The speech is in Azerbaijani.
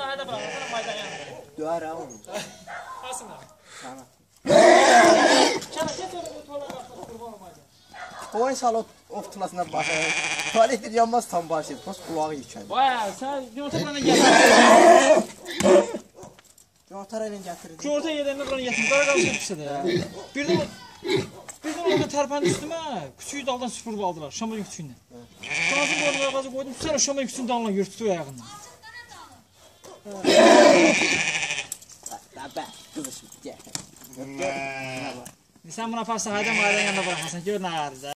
sahada bırakırsana maydan yanında. Döver onu. Asın abi. Tamam. Çana geç onu tuvalet kapısına kurban maydan. O insan o tutulasına bakar. Tuvaletler yanmaz tam başlayır. Bas kulağı yıkar. Vay sen yumurta buranı gel. Yumurta elini getirdin. Yumurta yedenden buranı getir. Qara qalsın pis də. Birdən orada tərpəndi üstümə. Küçüyü daldan süpürüb aldılar. Şamayın küçüyündən. Qazın boynuna qazı qoydum. Sən o şamayın küçüyünü dalına yürütdü ayağından. Bə, qızışım. Gəl. Sən buna aparsan haydan maydan yanında bırakırsan. Gör nə ağrıdır.